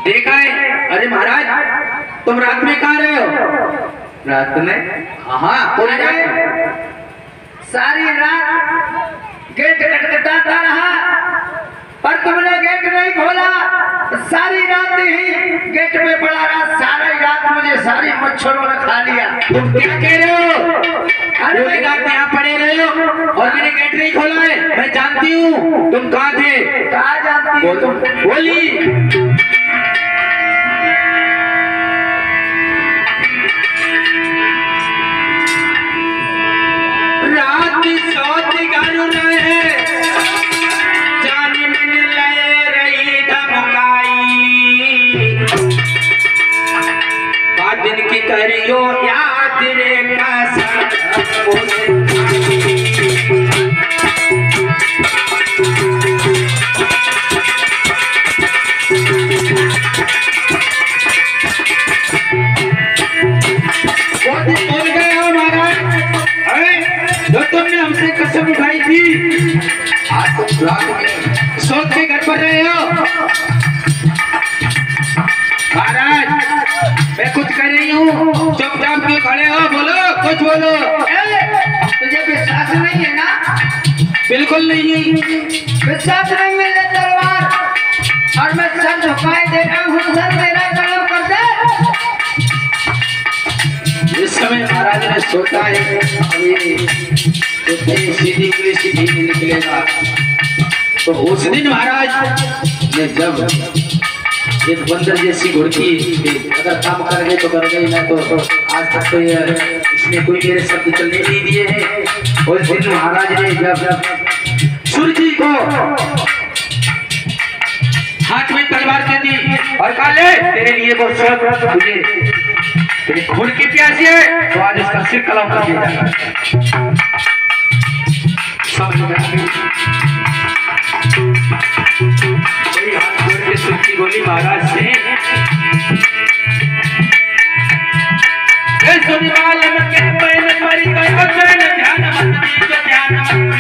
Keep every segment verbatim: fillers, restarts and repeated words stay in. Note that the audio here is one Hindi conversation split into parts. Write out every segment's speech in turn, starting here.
देखा है। अरे महाराज तुम रात में कहाँ रहे हो? रात में? हाँ पूरी रात सारी रात गेट खटखटाता रहा पर तुमने गेट नहीं खोला। सारी रात ही गेट पे पड़ा रहा। सारी रात मुझे सारी मच्छरों ने खा लिया। तुम क्या कह रहे हो? अरे मैं यहाँ पड़े रहे हो और मैंने गेट नहीं खोला है। मैं जानती हूँ तुम कहाँ थे। कहाँ जानती हो तुम? बोली रात सोच गारू रहे जान में ले रही धमकाई बात दिन की करियो याद रे बोल गए हो महाराज। जो तुमने हमसे कसम उठाई थी आज तुम रात में सोच के घर पर रहे हो। महाराज मैं कुछ कर रही हूँ चुपचाप क्यों खड़े हो? बोलो कुछ बोलो। तुझे विश्वास नहीं है ना? बिल्कुल नहीं। विश्वास नहीं है तलवार और मैं सर झुकाए दे रहा हूँ। सर मेरा कलम कर दे। इस समय महाराज ने सोचा है अभी सीधी के सीधी नहीं निकलेगा। तो उस दिन महाराज ने जब एक बंदर जैसी घुड़की अगर काम कर गए तो कर गई ना तो, तो आज तक तो ये इसने कोई मेरे शब्द चलने नहीं दिए हैं। उस दिन महाराज ने जब जब सूर्य को हाथ में तलवार दे दी और कहा ले तेरे लिए वो सोच तुझे तेरे खून की प्यासी है तो आज उसका सिर कलम कर दिया जाएगा। समझ में हाथ जोड़ के सुर्खी बोली महाराज से सुनिवाल के पैन मरी गयो चैन ध्यान मत दीजो ध्यान मत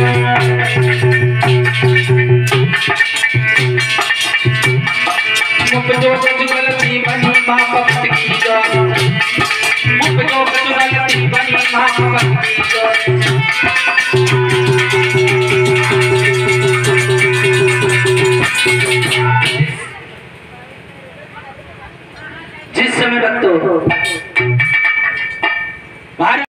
दीजो मुख जो कुछ गलती बनी माँ भक्त की जो मुख जो कुछ गलती बनी माँ भक्त की जो